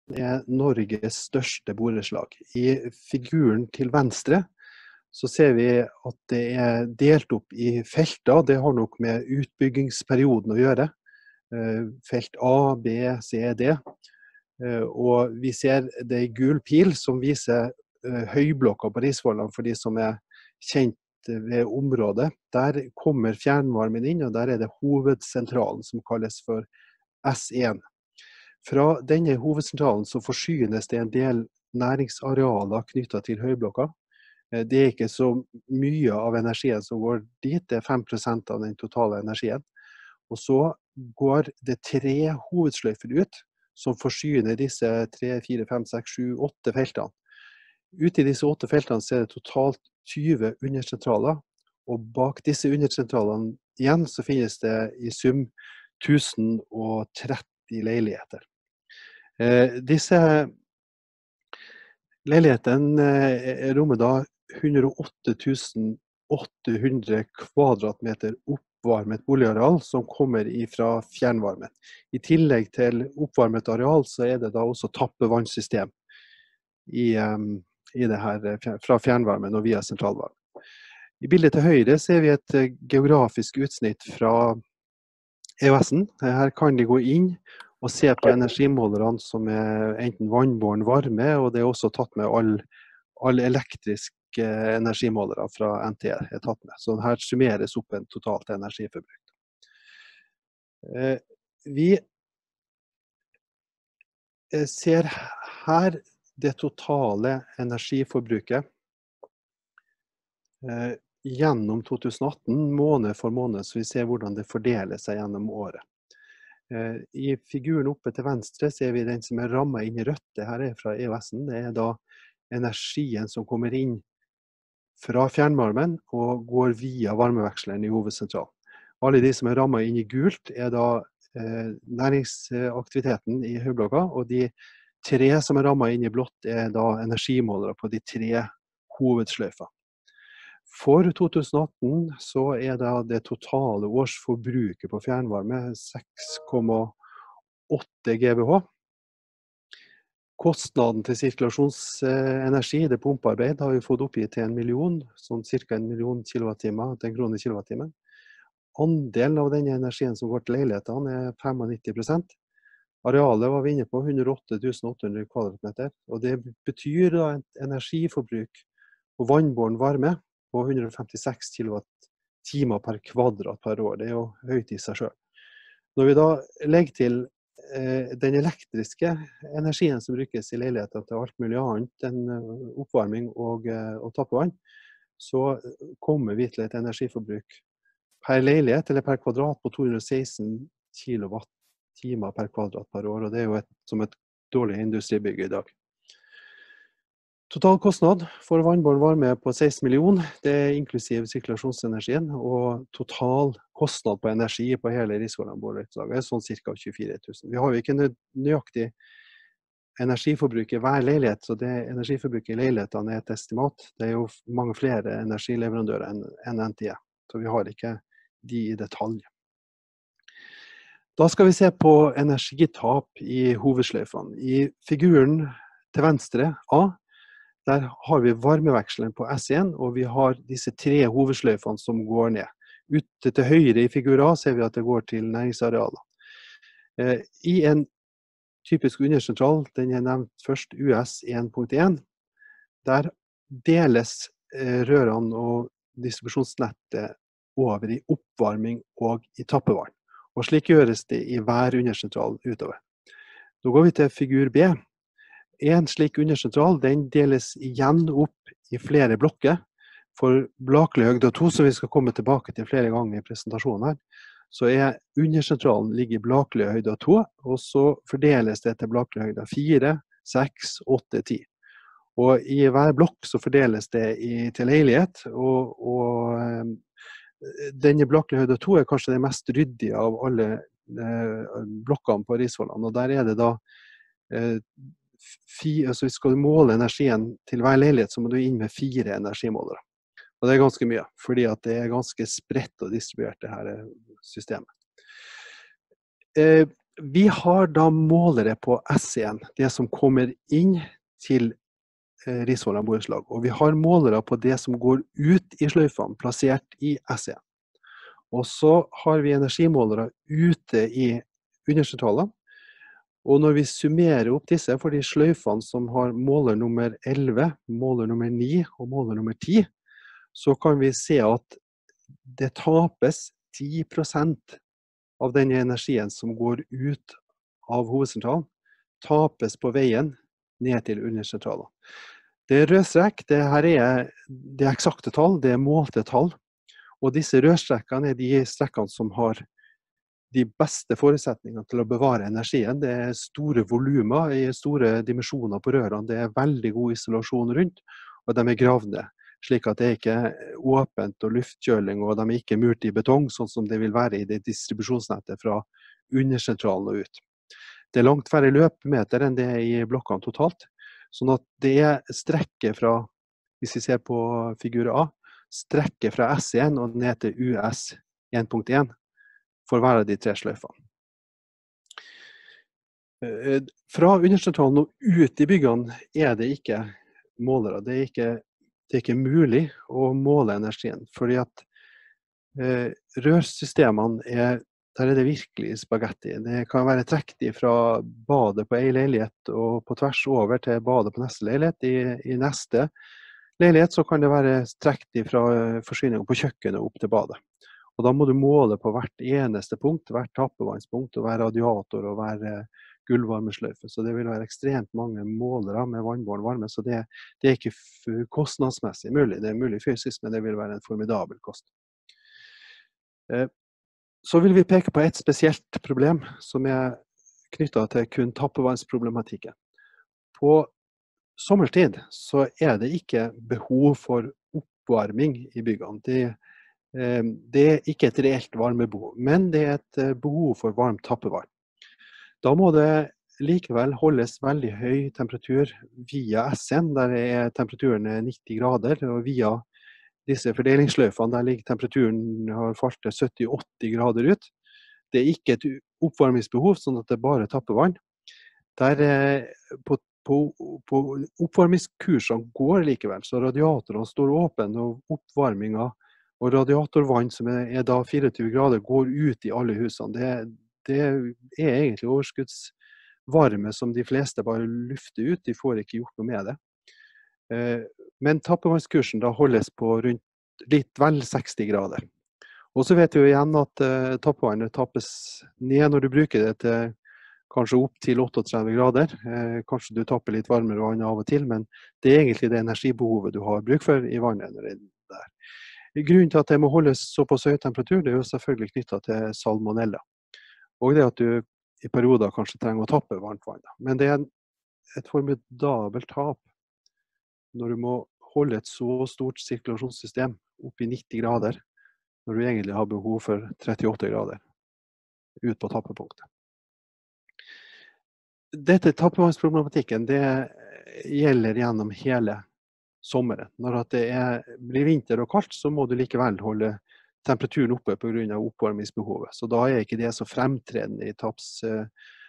er Norges største borettslag. I figuren til venstre så ser vi at det er delt opp i felter. Det har nok med utbyggingsperioden å gjøre. Felt A, B, C, D. Og vi ser det i gul pil som viser høyblokka på Risvollan for de som er kjent ved området. Der kommer fjernvarmen inn, og der er det hovedsentralen som kalles for S1. Fra denne hovedsentralen så forsynes det en del næringsarealer knyttet til høyblokka. Det er ikke så mye av energien som går dit, det er 5% av den totale energien. Og så går det 3 hovedsløyfer ut, som forsyner disse 3, 4, 5, 6, 7, 8 feltene. Ute i disse 8 feltene så er det totalt 20 undersentraler, og bak disse undersentralene igjen så finnes det i sum 1030 leiligheter. Disse leilighetene rommer da 108 800 kvadratmeter oppvarmet boligareal som kommer fra fjernvarmen. I tillegg til oppvarmet areal så er det da også tappevannssystem i det her fra fjernvarmen og via sentralvarmen. I bildet til høyre ser vi et geografisk utsnitt fra EOS-en. Her kan de gå inn og se på energimålerne som er enten vannbåren varme, og det er også tatt med alle elektriske energimålere fra NTE er tatt med. Så her summeres opp en totalt energiforbruk. Vi ser her det totale energiforbruket gjennom 2018, måned for måned, så vi ser hvordan det fordeler seg gjennom året. I figuren oppe til venstre ser vi den som er rammet inn i rødt. Det her er fra EOS-en. Det er da energien som kommer inn fra fjernvarmen og går via varmeveksleren i hovedsentralen. Alle de som er rammet inn i gult er da næringsaktiviteten i høyblokka, og de 3 som er rammet inn i blått er da energimålere på de 3 hovedsløyfene. For 2018 så er det totale årsforbruket på fjernvarme 6,8 GWh. Kostnaden til sirkulasjonsenergi, det pumpearbeid, har vi fått oppgitt til 1 million, sånn cirka 1 million kilowattimer, 1 krone kilowattimen. Andelen av denne energien som går til leilighetene er 95%. Arealet var vi inne på 108 800 kvadratmeter, og det betyr da et energiforbruk på vannbåren varme på 156 kilowattimer per kvadrat per år. Det er jo høyt i seg selv. Når vi da legger til den elektriske energien som brukes i leiligheter til alt mulig annet enn oppvarming og tappevann, så kommer vi til et energiforbruk per leilighet eller per kvadrat på 216 kilowattimer per kvadrat per år, og det er jo som et dårlig industribygg i dag. Total kostnad for vannbåren varme på 16 million, det er inklusiv sirkulasjonsenergien, og total kostnad på energi på hele Risvollan borettslag er sånn cirka 24 000. Vi har jo ikke nøyaktig energiforbruk i hver leilighet, så det energiforbruket i leilighetene er et estimat. Det er jo mange flere energileverandører enn NTE, så vi har ikke de i detalj. Da skal vi se på energitap i hovedsløyfene. I figuren til venstre, A, der har vi varmeveksleren på S1, og vi har disse 3 hovedsløyfene som går ned. Ute til høyre i figur A ser vi at det går til næringsarealer. I en typisk undersentral, den er nevnt først, US 1.1, der deles rørene og distribusjonsnettet over i oppvarming og i tappevann. Og slik gjøres det i hver undersentral utover. Da går vi til figur B. En slik undersentral, den deles igjen opp i flere blokker. For Blakeløyhøgda 2, som vi skal komme tilbake til flere ganger i presentasjonen her, så er undersentralen ligger i Blakeløyhøgda 2, og så fordeles det til Blakeløyhøgda 4, 6, 8, 10. Og i hver blokk så fordeles det til leilighet, og denne Blakeløyhøgda 2 er kanskje det mest ryddige av alle blokkene på Risvollan, og der er det da altså skal du måle energien til hver leilighet, så må du inn med 4 energimålere. Og det er ganske mye, fordi at det er ganske spredt og distribuert det her systemet. Vi har da målere på S1, det som kommer inn til Risvollan borettslag, og vi har målere på det som går ut i sløyfene, plassert i S1. Og så har vi energimålere ute i undersentralene, og når vi summerer opp disse for de sløyfene som har måler nummer 11, måler nummer 9 og måler nummer 10, så kan vi se at det tapes 10% av den energien som går ut av hovedsentralen, tapes på veien ned til undersentralen. Det er rødstrekk, det her er eksakte tall, det er målte tall, og disse rødstrekkene er de strekkene som har de beste forutsetningene til å bevare energien. Det er store volumer i store dimensjoner på rørene, det er veldig god isolasjon rundt, og de er gravne, slik at det ikke er åpent og luftkjøling, og de er ikke murt i betong, sånn som det vil være i det distribusjonsnettet fra undersentralen og ut. Det er langt færre løpemeter enn det er i blokkene totalt, sånn at det er strekket fra, hvis vi ser på figur A, strekket fra S1 og ned til US 1.1 for hver av de 3 sløyfene. Fra undersentralen og ut i byggene er det ikke målere, det er ikke mulig å måle energien, fordi at rørsystemene der er det virkelig spagetti. Det kan være trekk fra badet på en leilighet og på tvers over til badet på neste leilighet. I neste leilighet så kan det være trekk fra forsyninger på kjøkkenet opp til badet. Og da må du måle på hvert eneste punkt, hvert tappevannspunkt, og hver radiator og hver gulvvarmesløyfe. Så det vil være ekstremt mange målere med vannbåren varme, så det er ikke kostnadsmessig mulig. Det er mulig fysisk, men det vil være en formidabel kost. Så vil vi peke på et spesielt problem som er knyttet til kun tappevannsproblematikken. På sommertid så er det ikke behov for oppvarming i byggene. Det er ikke et reelt varmebehov, men det er et behov for varmt tappevann. Da må det likevel holdes veldig høy temperatur via S1, der temperaturen 90 grader, og via disse fordelingsløyfene, der ligger temperaturen har falt til 70-80 grader ut. Det er ikke et oppvarmingsbehov, sånn at det er bare tappevann. På oppvarmingskursene går likevel, så radiatorene står åpne, og oppvarminga og radiatorvann som er da 24 grader går ut i alle husene. Det er egentlig overskuddsvarme som de fleste bare lufter ut, de får ikke gjort noe med det. Men tappevannskursen da holdes på rundt litt vel 60 grader. Og så vet vi jo igjen at tappevannet tappes ned når du bruker det til kanskje opp til 38 grader. Kanskje du tapper litt varmere vann av og til, men det er egentlig det energibehovet du har bruk for i vannet når det er der. Grunnen til at det må holdes såpass høy temperatur, det er jo selvfølgelig knyttet til salmonella. Og det at du i perioder kanskje trenger å tappe varmt vann. Men det er et formidabelt tap når du må holde et så stort sirkulasjonssystem opp i 90 grader, når du egentlig har behov for 38 grader ut på tappepunktet. Dette tappevannsproblematikken, det gjelder gjennom hele sommeren. Når det blir vinter og kaldt, så må du likevel holde temperaturen oppe på grunn av oppvarmingsbehovet. Så da er ikke det så fremtredende i tappsøyemed.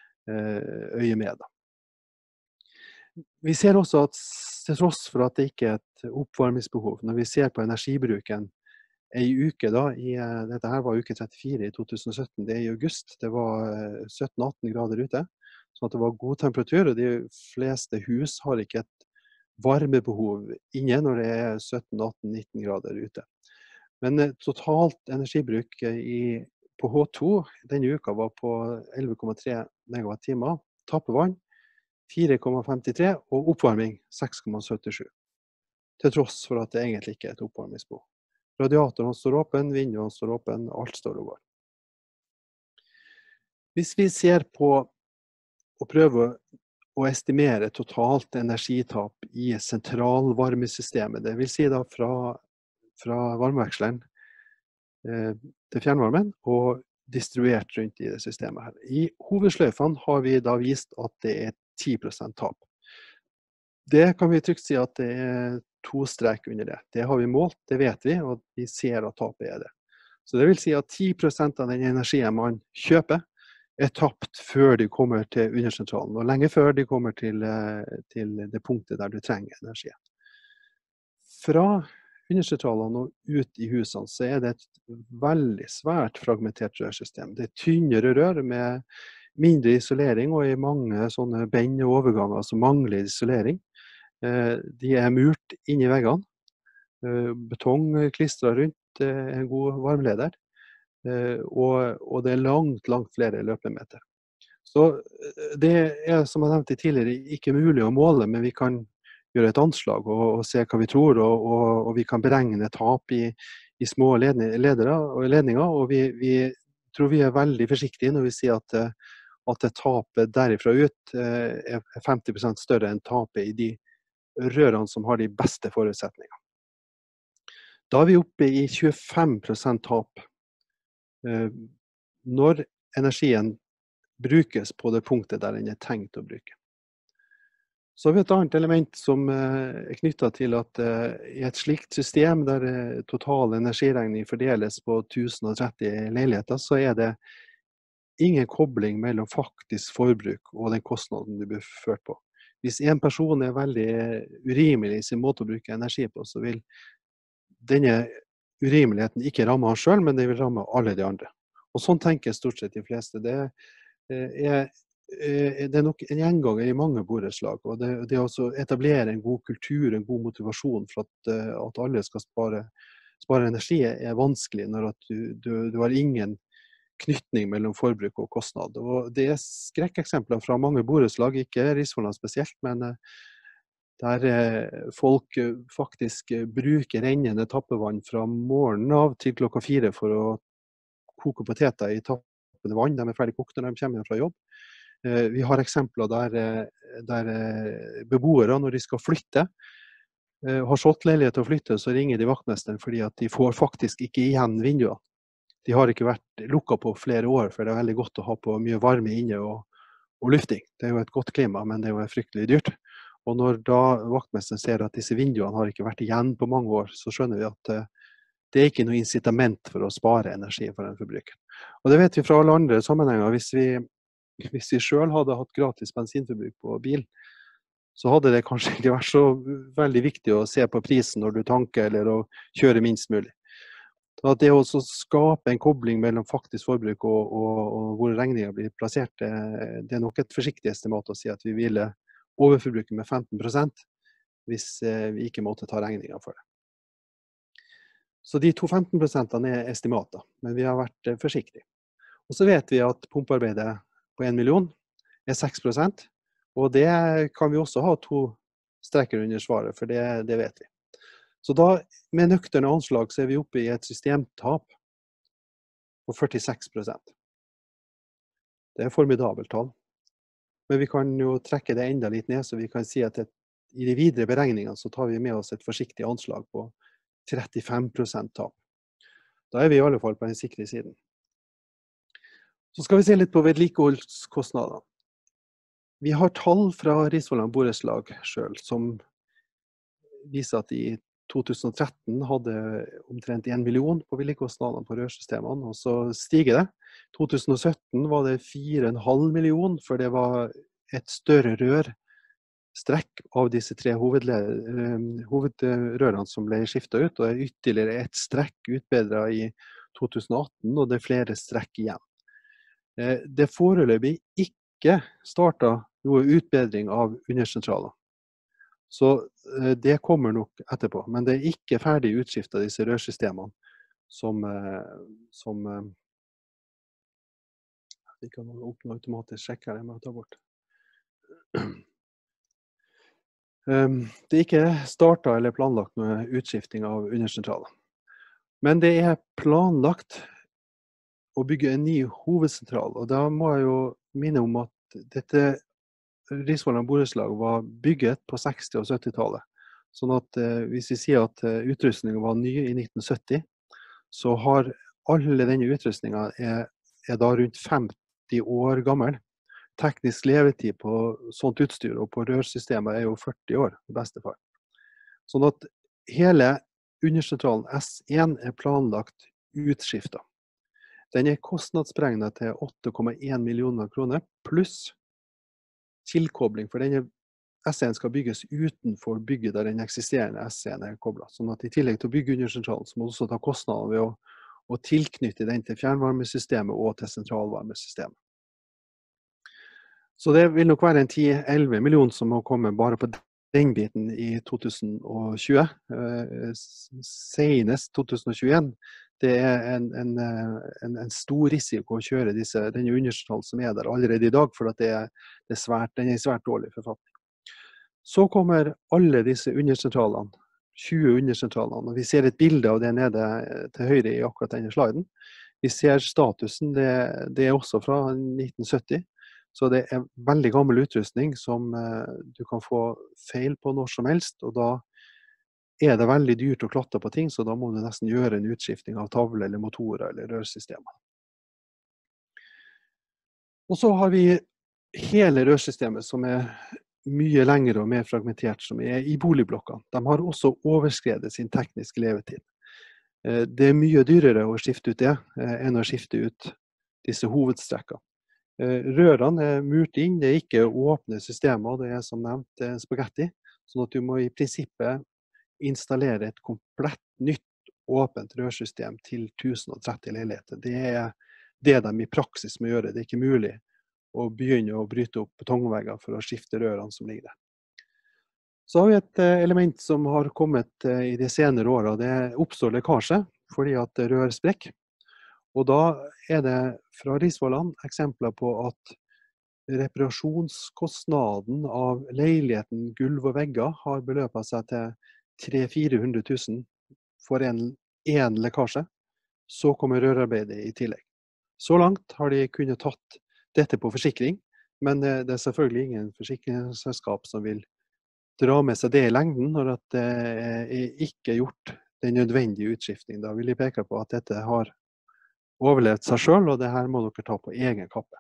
Vi ser også at til tross for at det ikke er et oppvarmingsbehov, når vi ser på energibruken en uke da, dette her var uke 34 i 2017, det er i august, det var 17-18 grader ute, så det var god temperatur, og de fleste hus har ikke et varmebehov inne når det er 17-18-19 grader ute. Men totalt energibruk på H2 denne uka var på 11,3 megawattimer, tappevann 4,53 og oppvarming 6,77. Til tross for at det egentlig ikke er et oppvarmingsbehov. Radiatoren står åpen, vinduene står åpen, alt står og går. Hvis vi ser på og prøver å estimere totalt energitap i sentralvarmesystemet, det vil si da fra varmeveksleren til fjernvarmen og distribuert rundt i det systemet her. I hovedsløyfene har vi da vist at det er 10% tap. Det kan vi trygt si at det er 2 strek under det. Det har vi målt, det vet vi, og vi ser at tapet er det. Så det vil si at 10% av den energien man kjøper, er tapt før de kommer til undersentralen, og lenge før de kommer til det punktet der du trenger energi. Fra undersentralene og ut i husene så er det et veldig svært fragmentert rørsystem. Det er tynnere rør med mindre isolering, og i mange sånne bend og overganger som mangler isolering. De er murt inn i veggene. Betong klistret rundt en god varmeleder. Og det er langt flere løpemeter. Så det er, som jeg nevnte tidligere, ikke mulig å måle, men vi kan gjøre et anslag og se hva vi tror, og vi kan beregne tap i små ledninger, og vi tror vi er veldig forsiktige når vi sier at tapet derifra ut er 50% større enn tapet i de rørene som har de beste forutsetningene. Da er vi oppe i 25% tap når energien brukes på det punktet der den er tenkt å bruke. Så har vi et annet element som er knyttet til at i et slikt system der total energiregning fordeles på 1030 leiligheter, så er det ingen kobling mellom faktisk forbruk og den kostnaden du blir ført på. Hvis en person er veldig urimelig i sin måte å bruke energi på, så vil denne urimeligheten ikke ramme han selv, men det vil ramme alle de andre. Og sånn tenker stort sett de fleste. Det er nok en gjenganger i mange borettslag, og det å etablere en god kultur, en god motivasjon for at alle skal spare energi er vanskelig når at du har ingen knytning mellom forbruk og kostnad. Og det er skrekkeksempler fra mange borettslag, ikke Risvollan spesielt, men der folk faktisk bruker rennende tappevann fra morgenen av til klokka 4 for å koke poteter i tappende vann. De er ferdig kokt når de kommer hjem fra jobb. Vi har eksempler der beboere, når de skal flytte, har solgt leilighet og flytte, så ringer de vaktmesteren fordi at de får faktisk ikke igjen vinduene. De har ikke vært lukket på flere år, for det er veldig godt å ha på mye varme inne og lufting. Det er jo et godt klima, men det er jo fryktelig dyrt. Og når da vaktmesteren ser at disse vinduene har ikke vært igjen på mange år, så skjønner vi at det er ikke noe incitament for å spare energi for en forbruker. Og det vet vi fra alle andre sammenhenger. Hvis vi selv hadde hatt gratis bensinforbruk på bil, så hadde det kanskje ikke vært så veldig viktig å se på prisen når du tanker eller å kjøre minst mulig. Så at det å skape en kobling mellom faktisk forbruk og hvor regningen blir plassert, det er nok et forsiktig estimat å si at vi ville overforbruke med 15% hvis vi ikke måtte ta regningen for det. Så de 15% er estimater, men vi har vært forsiktige. Og så vet vi at pumpearbeidet på 1 million er 6%, og det kan vi også ha 2 streker under svaret, for det vet vi. Så da, med nøkterne anslag, så er vi oppe i et systemtap på 46%. Det er formidabelt tall. Men vi kan jo trekke det enda litt ned, så vi kan si at i de videre beregningene så tar vi med oss et forsiktig anslag på 35% tap. Da er vi i alle fall på den sikre siden. Så skal vi se litt på vedlikeholdskostnadene. Vi har tall fra Risvollan borettslag selv, som viser at i 2013 hadde omtrent 1 million på vedlikeholdskostnadene på rørsystemene, og så stiger det. 2017 var det 4,5 million, for det var et større rørstrekk av disse 3 hovedrørene som ble skiftet ut, og det er ytterligere et strekk utbedret i 2018, og det er flere strekk igjen. Det foreløpig ikke startet noe utbedring av undersentraler. Så det kommer nok etterpå, men det er ikke ferdig utskiftet disse rørsystemene som vi kan åpne automatisk sjekk her, jeg må ta bort. Det er ikke startet eller planlagt noe utskifting av undersentraler. Men det er planlagt å bygge en ny hovedsentral, og da må jeg jo minne om at dette Risvollan borettslag var bygget på 60- og 70-tallet. Sånn at hvis vi sier at utrustningen var ny i 1970, så har alle denne utrustningen er da rundt 50 år gammel. Teknisk levetid på sånt utstyr og på rørsystemet er jo 40 år, i beste fall. Sånn at hele undersentralen S1 er planlagt utskiftet. Den kostnadsberegnet til 8,1 millioner kroner, pluss tilkobling, for denne SE-en skal bygges utenfor bygget der den eksisterende SE-en koblet. Sånn at i tillegg til å bygge undersentralen, så må du også ta kostnader ved å tilknytte den til fjernvarmesystemet og til sentralvarmesystemet. Så det vil nok være en 10-11 millioner som må komme bare på den biten i 2020. Senest 2021. Det en stor risiko å kjøre denne undersentralen som der allerede i dag, for at den i svært dårlig forfatning. Så kommer alle disse undersentralene, 20 undersentralene, og vi ser et bilde av det nede til høyre i akkurat denne sliden. Vi ser statusen, det også fra 1970, så det veldig gammel utrustning som du kan få feil på når som helst, og da det veldig dyrt å klatte på ting, så da må du nesten gjøre en utskifting av tavle eller motorer eller rørsystemer. Og så har vi hele rørsystemet som mye lengre og mer fragmentert, som i boligblokkene. De har også overskredet sin tekniske levetid. Det mye dyrere å skifte ut det, enn å skifte ut disse hovedstrekkene. Rørene murt inn, det ikke åpne systemer, det som nevnt spagetti, sånn at du må i prinsippet installere et komplett nytt åpent rørsystem til 1030 leiligheter. Det de i praksis må gjøre. Det ikke mulig å begynne å bryte opp betongvegger for å skifte rørene som ligger der. Så har vi et element som har kommet i de senere årene. Det oppstår lekkasje fordi at rør sprekker. Og da det fra Risvollan eksempler på at reparasjonskostnaden av leiligheten, gulv og vegger har beløpet seg til 300 000-400 000 for en lekkasje. Så kommer rørarbeidet i tillegg. Så langt har de kunnet tatt dette på forsikring, men det selvfølgelig ingen forsikringsselskap som vil dra med seg det i lengden når det ikke gjort den nødvendige utskiftning. Da vil de peke på at dette har overlevd seg selv, og det her må dere ta på egen kappe.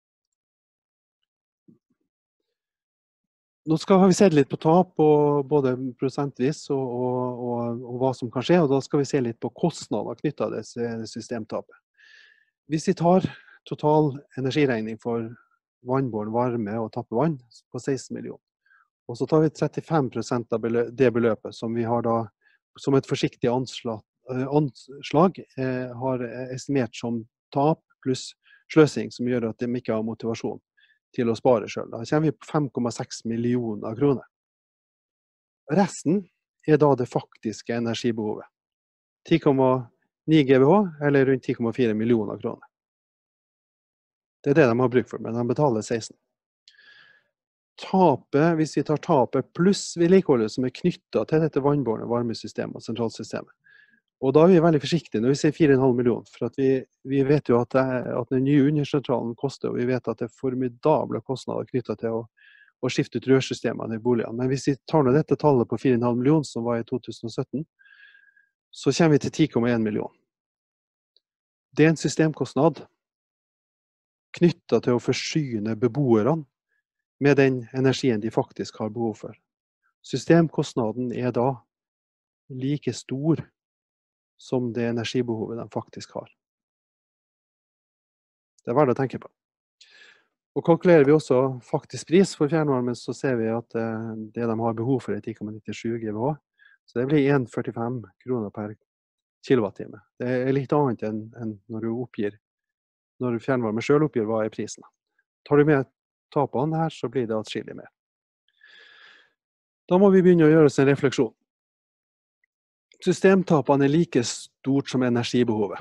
Nå skal vi se litt på tap, både prosentvis og hva som kan skje, og da skal vi se litt på kostnader knyttet til systemtapet. Hvis vi tar total energiregning for vannbåren varme og tappevann på 16 millioner, og så tar vi 35% av det beløpet som vi har da, som et forsiktig anslag har estimert som tap pluss sløsing, som gjør at de ikke har motivasjon til å spare selv. Da kommer vi på 5,6 millioner kroner. Resten da det faktiske energibehovet. 10,9 GWh eller rundt 10,4 millioner kroner. Det det de har bruk for, men de betaler 16. Tapet, hvis vi tar tapet pluss vedlikeholdet som knyttet til dette vannbårne varmesystemet og sentralsystemet. Og da vi veldig forsiktige når vi sier 4,5 millioner, for at vi vet jo at den nye undersentralen koster, og vi vet at det formidable kostnader knyttet til å skifte ut rørsystemene i boligene. Men hvis vi tar dette tallet på 4,5 millioner som var i 2017, så kommer vi til 10,1 millioner. Det en systemkostnad knyttet til å forsyne beboerne med den energien de faktisk har behov for. Systemkostnaden da like stor som det energibehovet de faktisk har. Det verdt å tenke på. Og kalkulerer vi også faktisk pris for fjernvarmen, så ser vi at det de har behov for 10,97 GWh, så det blir 1,45 kroner per kilowattime. Det litt annet enn når fjernvarme selv oppgir hva prisen. Tar du med tapene her, så blir det atskillig mer. Da må vi begynne å gjøre oss en refleksjon. Systemtapene like stort som energibehovet.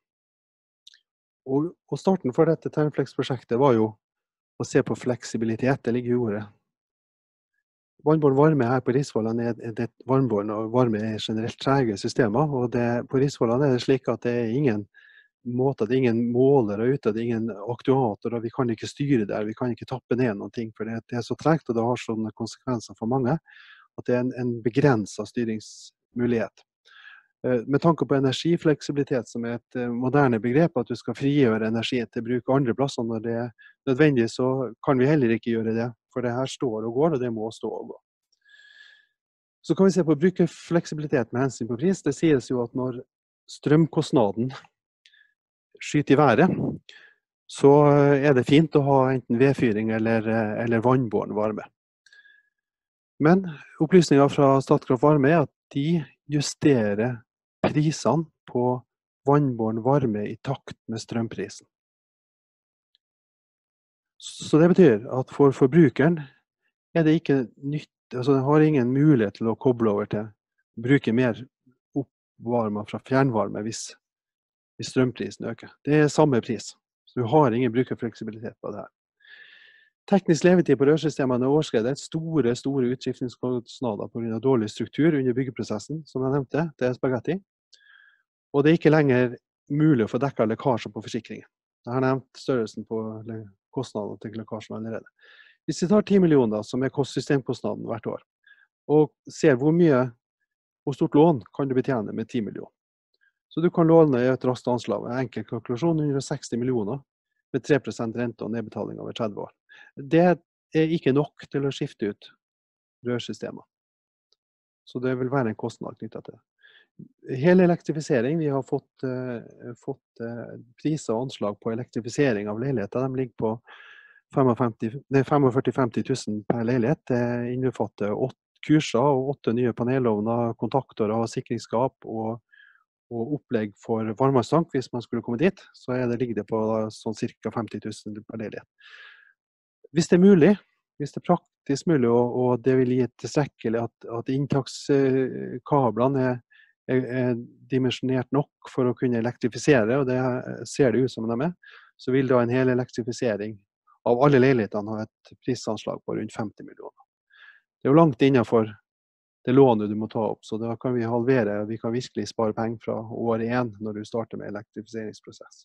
Og starten for dette Thermflex-prosjektet var jo å se på fleksibilitet, det ligger i ordet. Vannbåren varme her på Risvollan det vannbåren og varme generelt trege systemer, og på Risvollan det slik at det ingen måter, det ingen målere ute, det ingen aktuatorer, vi kan ikke styre der, vi kan ikke tappe ned noen ting, for det så tregt, og det har sånne konsekvenser for mange, at det en begrenset styringsmulighet. Med tanke på energifleksibilitet, som et moderne begrep, at du skal frigjøre energi til bruk andre plasser når det nødvendig, så kan vi heller ikke gjøre det, for det her står og går, og det må stå og gå. Så kan vi se på brukerfleksibilitet med hensyn på pris. Det sies jo at når strømkostnaden skyter i været, så det fint å ha enten vedfyring eller vannbåren varme. Men opplysninger fra Statkraft Varme at de justerer prisene på vannbåren varme i takt med strømprisen. Så det betyr at for forbrukeren det ikke nytt, altså den har ingen mulighet til å koble over til å bruke mer oppvarma fra fjernvarme hvis strømprisen øker. Det samme pris, så du har ingen brukerfleksibilitet på det her. Teknisk levetid på rørsystemene overskredet store utskiftningskostnader på grunn av dårlig struktur under byggeprosessen, som jeg nevnte, det spagetti. Og det ikke lenger mulig å få dekket lekkasjer på forsikringen. Jeg har nevnt størrelsen på kostnadene til lekkasjen allerede. Hvis vi tar 10 millioner, som systemkostnaden hvert år, og ser hvor stort lån kan du betjene med 10 millioner. Så du kan låne i et raskt anslag, en enkel kalkulasjon, 160 millioner, med 3% rente og nedbetaling over 30 år. Det ikke nok til å skifte ut rørsystemer. Så det vil være en kostnad knyttet til det. Hele elektrifisering, vi har fått priser og anslag på elektrifisering av leiligheter. De ligger på 45-50 000 per leilighet. Det innbefatter 8 kurser og 8 nye panelovner, kontaktorer, sikringsskap og opplegg for varmtvannstank. Hvis man skulle komme dit, så ligger det på sånn ca. 50 000 per leilighet. Hvis det mulig, hvis det praktisk mulig, og det vil gi tilstrekkelig at inntakskablene dimensjonert nok for å kunne elektrifisere, og det ser det ut som de så vil da en hel elektrifisering av alle leilighetene ha et prisanslag på rundt 50 millioner. Det jo langt innenfor det lånet du må ta opp, så da kan vi halvere, vi kan virkelig spare penger fra år 1 når du starter med elektrifiseringsprosess.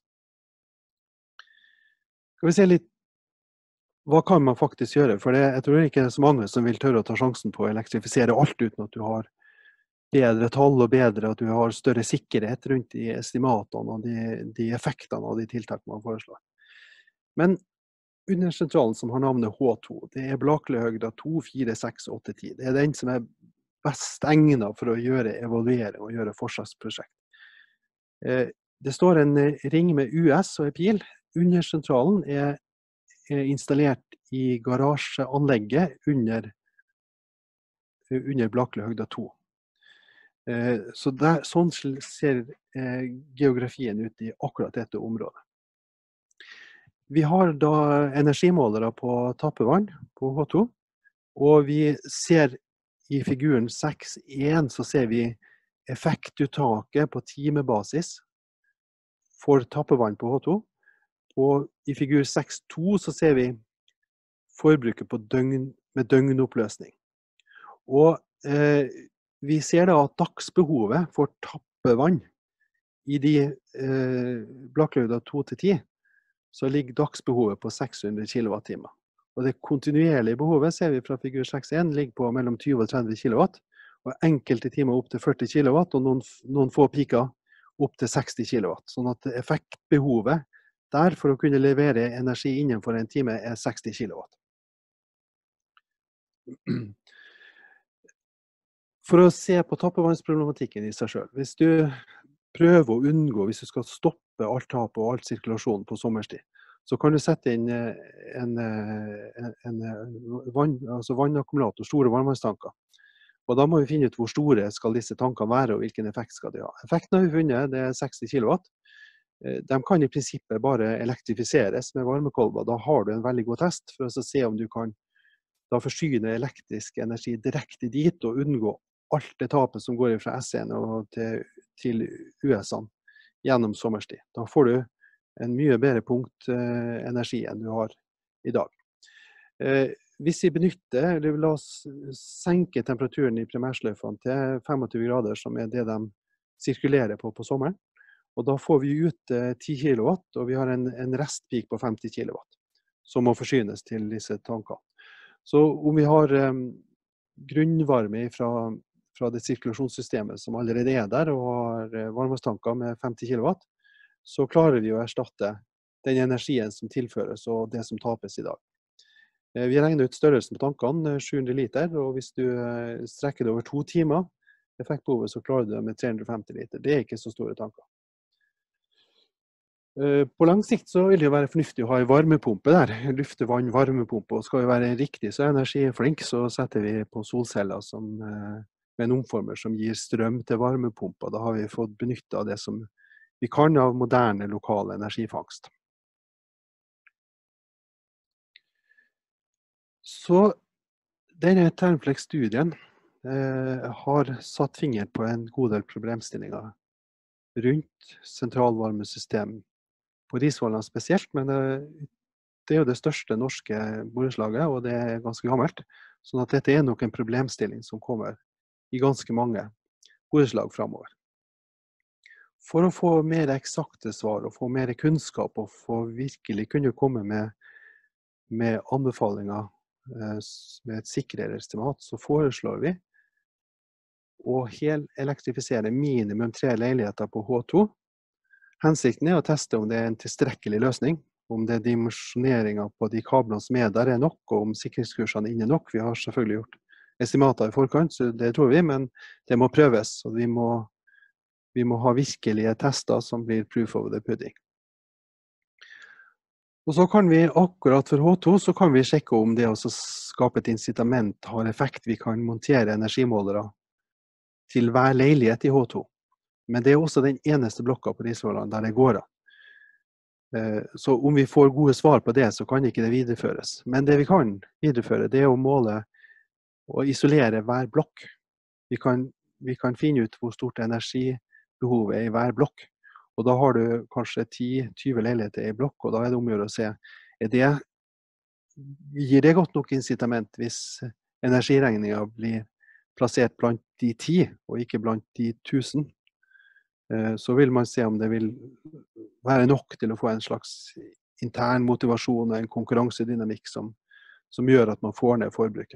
Skal vi se litt, hva kan man faktisk gjøre? For jeg tror ikke det så mange som vil tørre å ta sjansen på å elektrifisere alt uten at du har bedre tall og bedre, at du har større sikkerhet rundt de estimatene og de effektene av de tiltak man foreslår. Men undersentralen som har navnet H2, det Blakeløhøgda 2, 4, 6, 8, 10. Det den som best egnet for å gjøre evaluering og gjøre forsøksprosjekt. Det står en ring med US og en pil. Undersentralen installert i garasjeanlegget under Blakeløhøgda 2. Så sånn ser geografien ut i akkurat dette området. Vi har da energimålere på tappevann på H2, og vi ser i figuren 6.1 så ser vi effektuttaket på timebasis for tappevann på H2, og i figur 6.2 så ser vi forbruket med døgnoppløsning. Og vi ser da at dagsbehovet for tappevann i de Blakeløhøgda 2-10 så ligger dagsbehovet på 600 kWh. Og det kontinuerlige behovet ser vi fra figur 6.1 ligger på mellom 20 og 30 kW, og enkelte timer opp til 40 kW, og noen få piker opp til 60 kW. Sånn at effektbehovet der for å kunne levere energi innenfor en time 60 kW. For å se på tappevannsproblematikken i seg selv, hvis du prøver å unngå, hvis du skal stoppe alt tap og alt sirkulasjon på sommerstid, så kan du sette inn vannakkumulator, store varmtvannstanker. Og da må vi finne ut hvor store skal disse tankene være, og hvilken effekt skal de ha. Effekten har vi funnet, det 60 kW. De kan i prinsippet bare elektrifiseres med varmekolber. Da har du en veldig god test for å se om du kan da forsyne elektrisk energi direkte dit, og unngå alt det tapet som går fra S1 og til US-ene gjennom sommerstid. Da får du en mye bedre punktenergi enn du har i dag. Hvis vi benytter, eller la oss senke temperaturen i primærsløyfene til 25 grader, som det de sirkulerer på sommeren, og da får vi ut 10 kW, og vi har en restpik på 50 kW, som må forsynes til disse tankene. Så om vi har grunnvarme fra det sirkulasjonssystemet som allerede der, og har varmtvannstanker med 50 kW, så klarer vi å erstatte den energien som tilføres og det som tapes i dag. Vi regner ut størrelsen på tankene, 700 liter, og hvis du strekker det over 2 timer, effektbehovet, så klarer du det med 350 liter. Det ikke så store tanker. På lang sikt så vil det jo være fornuftig å ha en varmepumpe der, luftevann varmepumpe, og skal vi være riktig så energiflink, så setter vi på solceller med en omformer som gir strøm til varmepumpa. Da har vi fått benyttet av det som vi kan av moderne lokal energifangst. Så denne Termflex-studien har satt finger på en god del problemstillinger rundt sentralvarmesystem på Risvollan spesielt, men det er jo det største norske borettslaget, og det er ganske gammelt. Sånn at dette er nok en problemstilling som kommer i ganske mange borettslag fremover. For å få mer eksakte svar og få mer kunnskap og få virkelig kunne komme med anbefalinger med et sikrere estimat, så foreslår vi å helelektrifisere minimum 3 leiligheter på H2. Hensikten er å teste om det er en tilstrekkelig løsning, om det dimensjoneringen på de kablene som er der er nok, og om sikringskursene er inne nok. Vi har selvfølgelig gjort estimater i forkant, så det tror vi, men det må prøves, og vi må ha virkelige tester som blir proof of the pudding. Og så kan vi, akkurat for H2, så kan vi sjekke om det å skape et incitament har effekt. Vi kan montere energimålere til hver leilighet i H2. Men det er også den eneste blokka på Risvollan der det går an. Så om vi får gode svar på det, så kan ikke det videreføres. Men det vi kan videreføre, det er å måle og isolere hver blokk. Vi kan finne ut hvor stort energibehovet er i hver blokk. Og da har du kanskje 10-20 leiligheter i blokk, og da er det omgjort å se, gir det godt nok incitament hvis energiregningen blir plassert blant de 10, og ikke blant de 1000. Så vil man se om det vil være nok til å få en slags intern motivasjon og en konkurransedynamikk som gjør at man får ned forbruket.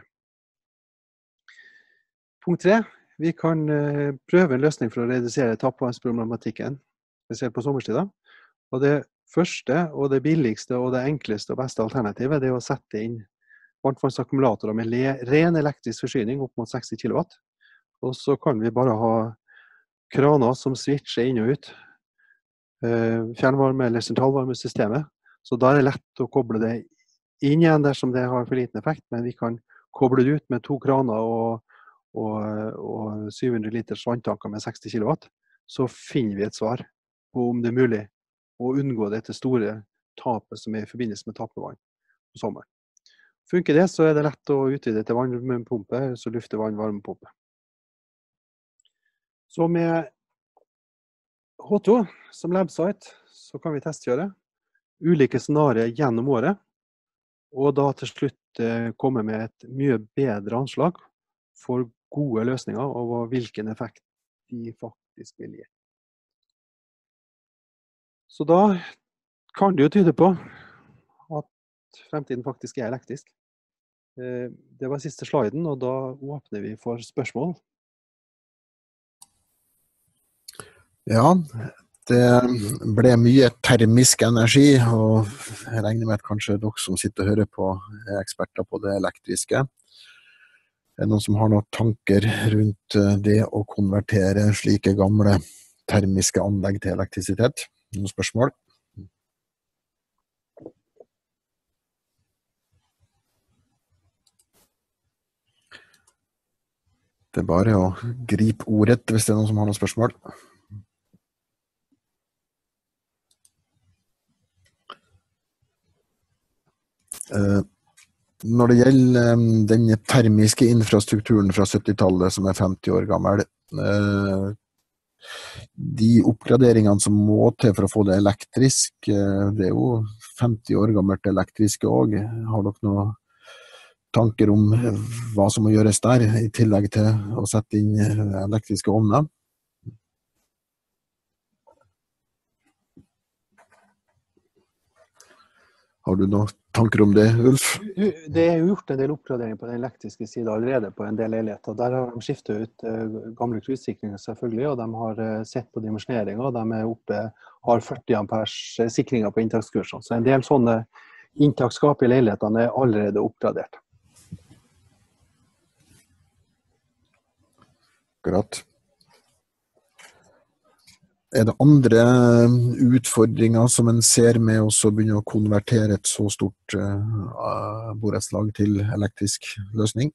Punkt 3. Vi kan prøve en løsning for å redusere tappvannsproblematikken, spesielt på sommerstida. Og det første, og det billigste, og det enkleste og beste alternativet, det er å sette inn varmtvannsakkumulatorer med ren elektrisk forsyning opp mot 60 kW. Og så kan vi bare ha kraner som switcher inn og ut, fjernvarme- eller sentralvarmesystemet. Så da er det lett å koble det inn igjen dersom det har for liten effekt, men vi kan koble det ut med 2 kraner og 700 liters vanntanker med 60 kW. Så finner vi et svar på om det er mulig å unngå dette store tapet som er i forbindelse med tappevann på sommeren. Funker det, så er det lett å utvide til varmepumpe, så luftevann varmepumpe. Så med H2 som labsite, så kan vi testkjøre ulike scenarier gjennom året, og da til slutt komme med et mye bedre anslag for gode løsninger og hvilken effekt de faktisk vil gi. Så da kan det jo tyde på at fremtiden faktisk er elektrisk. Det var siste sliden, og da åpner vi for spørsmål. Ja, det ble mye termisk energi, og jeg regner med at kanskje dere som sitter og hører på er eksperter på det elektriske. Er det noen som har noen tanker rundt det å konvertere slike gamle termiske anlegg til elektrisitet? Noen spørsmål? Det er bare å gripe ordet hvis det er noen som har noen spørsmål. Når det gjelder den termiske infrastrukturen fra 70-tallet som er 50 år gammel, de oppgraderingene som må til for å få det elektrisk, det er jo 50 år gammelt elektriske også. Har dere noen tanker om hva som må gjøres der, i tillegg til å sette inn elektriske ovner? Har du noen tanker om det, Ulf? Det er jo gjort en del oppgraderinger på den elektriske siden allerede på en del leiligheter. Der har de skiftet ut gamle cruise-sikringer selvfølgelig, og de har sett på dimensjoneringen, og de er oppe, har 40 ampers sikringer på inntakskursene. Så en del sånne inntaksskap i leilighetene er allerede oppgradert. Akkurat. det andre utfordringer som en ser med å begynne å konvertere et så stort borettslag til elektrisk løsning?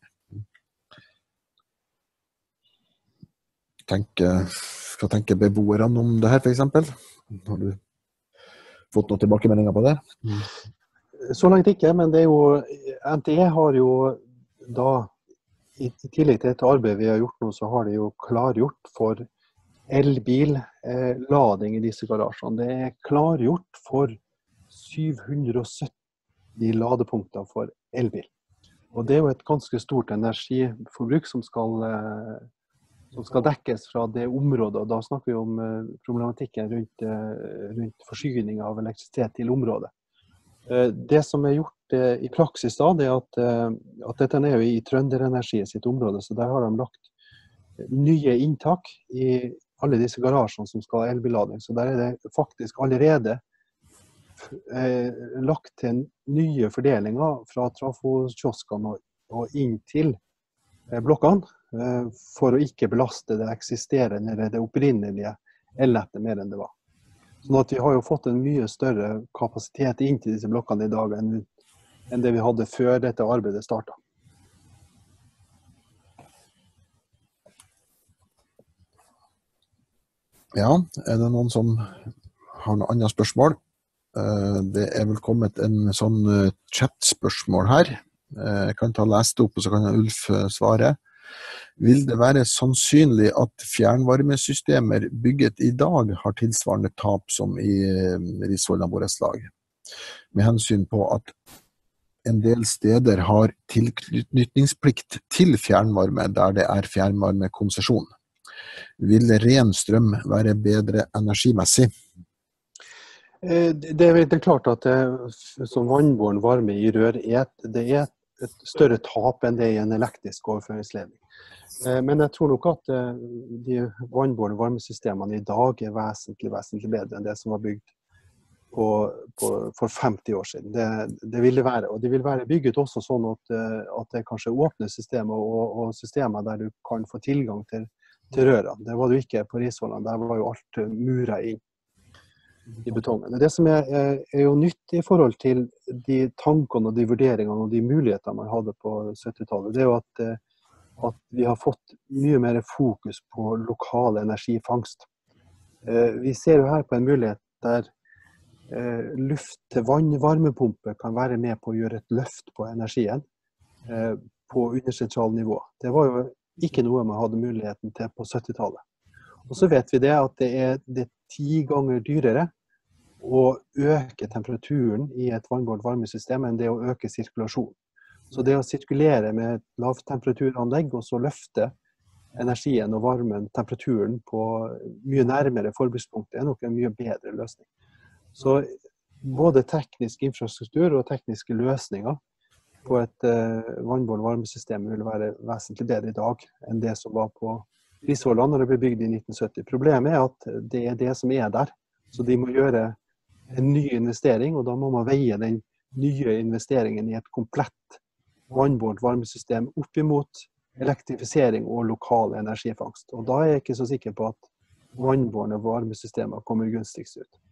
Hva tenker beboerne om det her, for eksempel? Har du fått noen tilbakemeldinger på det? Så langt ikke, men det jo, NTE har jo da, i tillegg til dette arbeidet vi har gjort nå, så har de jo klargjort for elbil-lading i disse garasjene. Det klargjort for 770 ladepunkter for elbil. Og det jo et ganske stort energiforbruk som skal dekkes fra det området, og da snakker vi om problematikken rundt forsyning av elektrisitet til området. Det som gjort i praksis da, det at dette jo i Trønder Energi sitt område, så der har de lagt nye inntak i alle disse garasjene som skal ha elbillading, så der det faktisk allerede lagt til nye fordelinger fra trafokioskene og inn til blokkene, for å ikke belaste det eksisterende eller det opprinnelige elnettet mer enn det var. Sånn at vi har jo fått en mye større kapasitet inn til disse blokkene i dag enn det vi hadde før dette arbeidet startet. Ja, det noen som har noen andre spørsmål? Det vel kommet en sånn chat-spørsmål her. Jeg kan ta lest opp, og så kan Ulf svare. Vil det være sannsynlig at fjernvarmesystemer bygget i dag har tilsvarende tap som i Risvollan borettslag? Med hensyn på at en del steder har tilknytningsplikt til fjernvarme der det fjernvarmekonsesjon. Vil ren strøm være bedre energimessig? Det klart at som vannbåren varme i rør det et større tap enn det i en elektrisk overføringsledning. Men jeg tror nok at de vannbårne varmesystemene i dag vesentlig bedre enn det som var bygd for 50 år siden. Det vil det være, og det vil være bygget også sånn at det kanskje åpne systemer og systemer der du kan få tilgang til rørene. Det var det jo ikke på Risvollan, der var jo alt muret inn i betongen. Det som jo nytt i forhold til de tankene og de vurderingene og de mulighetene man hadde på 70-tallet, det jo at vi har fått mye mer fokus på lokal energifangst. Vi ser jo her på en mulighet der luft til varmepumpe kan være med på å gjøre et løft på energien på undersentral nivå. Det var jo ikke noe man hadde muligheten til på 70-tallet. Og så vet vi det at det 10 ganger dyrere å øke temperaturen i et vannbårent varmesystem enn det å øke sirkulasjon. Så det å sirkulere med et lavtemperaturanlegg og så løfte energien og varmen, temperaturen på mye nærmere forbrukspunktet nok en mye bedre løsning. Så både teknisk infrastruktur og tekniske løsninger på et vannbårent varmesystem vil være vesentlig bedre i dag enn det som var på Risvollan når det ble bygd i 1970. Problemet at det det som der, så de må gjøre en ny investering, og da må man veie den nye investeringen i et komplett vannbårent varmesystem opp imot elektrifisering og lokal energifangst. Og da jeg ikke så sikker på at vannbårne varmesystemer kommer gunstigst ut.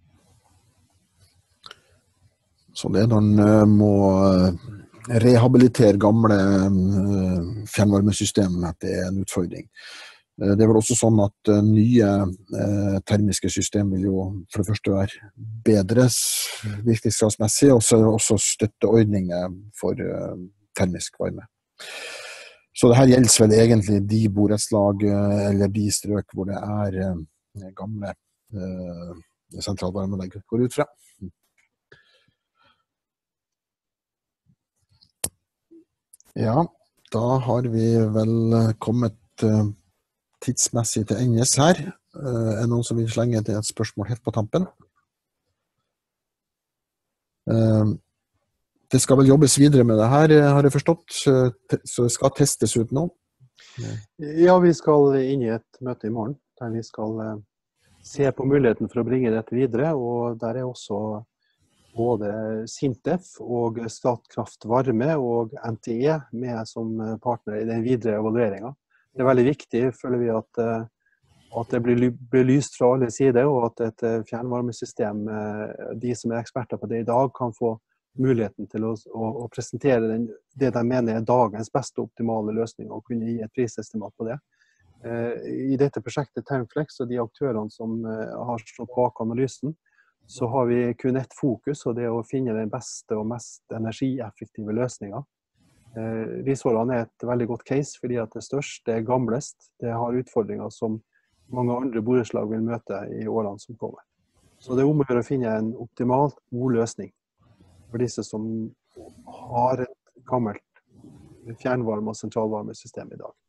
Så det når man må rehabilitere gamle fjernvarmesystem, at det en utfordring. Det vel også sånn at nye termiske system vil jo for det første være bedre virkningsgradsmessig, og så også støtteordninger for termisk varme. Så det her gjelder vel egentlig de borettslag eller de strøk hvor det gamle sentralvarmeanlegg går ut fra. Ja, da har vi vel kommet tidsmessig til endes her. Noen som vil slenge til et spørsmål helt på tampen? Det skal vel jobbes videre med det her, har jeg forstått, så det skal testes ut nå? Ja, vi skal inn i et møte i morgen, der vi skal se på muligheten for å bringe dette videre, og der også både SINTEF og Statkraft Varme og NTE med som partner i den videre evalueringen. Det veldig viktig, føler vi, At det blir belyst fra alle sider, og at et fjernvarmesystem, de som er eksperter på det i dag, kan få muligheten til å presentere det de mener er dagens beste optimale løsning, og kunne gi et prisestimat på det. I dette prosjektet Termflex og de aktørene som har stått bak analysen, så har vi kun ett fokus, og det er å finne den beste og mest energieffektive løsningen. Risvollan er et veldig godt case, fordi at det er størst, det er gamlest, det har utfordringer som mange andre borettslag vil møte i årene som kommer. Så det er om å gjøre å finne en optimalt god løsning for disse som har et gammelt fjernvarme- og sentralvarmesystem i dag.